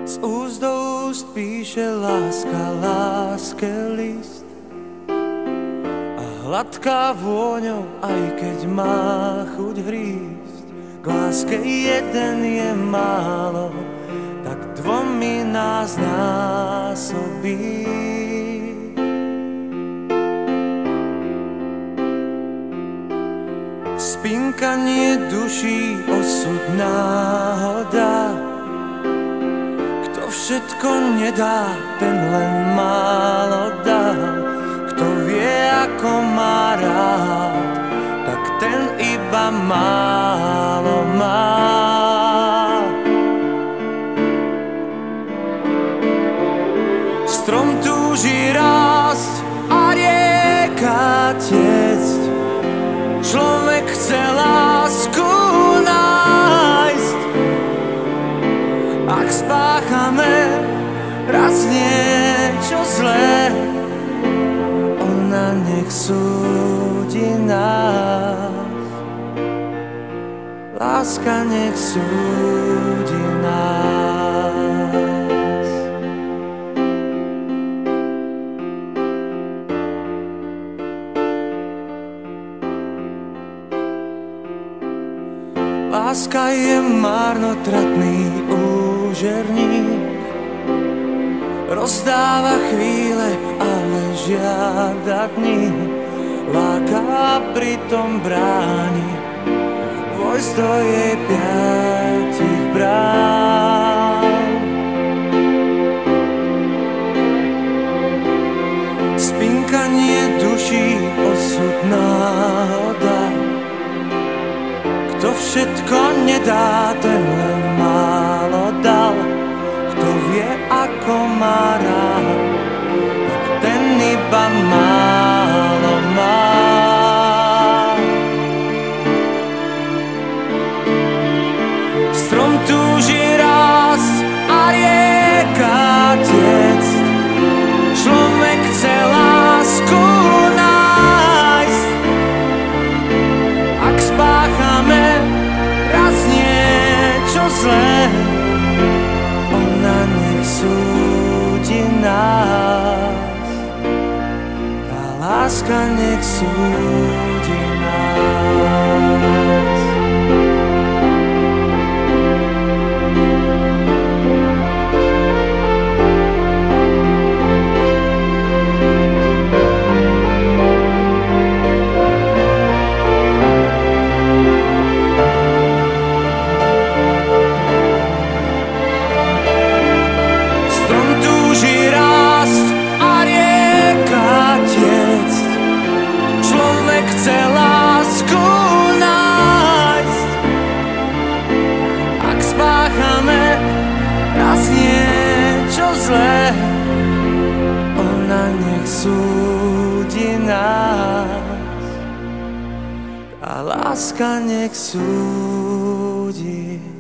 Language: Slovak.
Z úst do úst píše láska láske list a hladká vôňou, aj keď má chuť hrísť. K láske jeden je málo, tak dvomi nás násobí. Spinkanie duší, osud, náhoda. Kto všetko nedá, ten len málo dá. Kto vie, ako má rád, tak ten iba málo má. Strom túži rásť a rieka tiecť. Človek chce lásku nájsť. Ak spáchame raz niečo zlé, ona nech súdi nás. Láska nech súdi nás. Láska je marnotratný úžerník, rozdáva chvíle, ale žiada dní. Láka a pritom bráni vojsť do jej 5 brán. Spinkanie duší, osud, náhoda. Kto všetko nedá, ten len málo dal. Kto vie, ako má rád, tak ten iba málo má. Strom túži rásť a rieka tiecť. Človek chce lásku nájsť. Ak spáchame raz niečo zlé, ona nech súdi nás. Tá láska nech súdi nás. Chce lásku nájsť. Ak spáchame raz niečo zlé, ona nech súdi nás. Tá láska nech súdi